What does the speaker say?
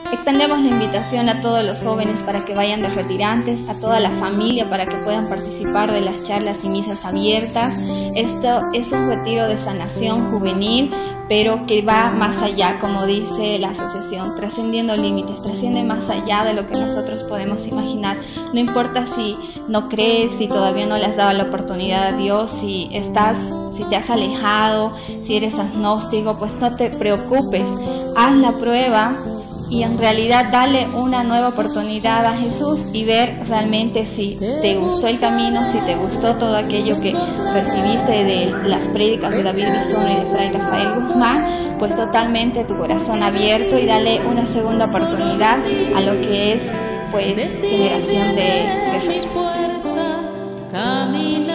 Extendemos la invitación a todos los jóvenes para que vayan de retirantes, a toda la familia para que puedan participar de las charlas y misas abiertas. Esto es un retiro de sanación juvenil, pero que va más allá, como dice la asociación, trascendiendo límites, trasciende más allá de lo que nosotros podemos imaginar. No importa si no crees, si todavía no le has dado la oportunidad a Dios, si te has alejado, si eres agnóstico, pues no te preocupes, haz la prueba y en realidad dale una nueva oportunidad a Jesús y ver realmente si te gustó el camino, si te gustó todo aquello que recibiste de las prédicas de David Bisono y de Fray Rafael Guzmán, pues totalmente tu corazón abierto y dale una segunda oportunidad a lo que es pues generación de guerreros.